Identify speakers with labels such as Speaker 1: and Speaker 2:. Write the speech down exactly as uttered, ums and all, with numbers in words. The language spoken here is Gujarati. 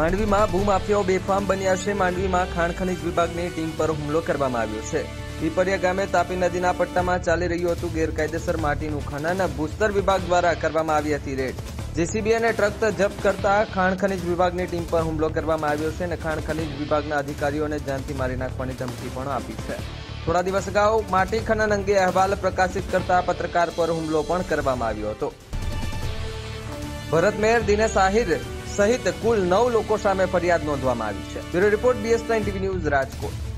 Speaker 1: માંડવીમાં ભૂમાફિયાઓ બેફામ બન્યા છે। માંડવીમાં ખાણ ખનીજ વિભાગની ટીમ પર હુમલો કરવામાં આવ્યો છે। પીપરિયા ગામે તાપી નદીના પટ્ટામાં ચાલી રહ્યું હતું ગેરકાયદેસર માટીનું ખનન। ભૂસ્તર વિભાગ દ્વારા કરવામાં આવી હતી રેડ। જેસીબી અને ટ્રક જપ્ત કરતા ખાણ ખનીજ વિભાગની ટીમ પર હુમલો કરવામાં આવ્યો છે અને ખાણ ખનીજ વિભાગના અધિકારીઓને જાનથી મારી નાખવાની ધમકી પણ આપી છે। થોડા દિવસ અગાઉ માટી ખનન અંગે અહેવાલ પ્રકાશિત કરતા પત્રકાર પર હુમલો પણ કરવામાં આવ્યો હતો। ભરત મેર, દિનેશ આહિર સહિત કુલ નવ લોકો સામે ફરિયાદ નોંધવામાં આવી છે। Bureau report BS nine TV news, Rajkot.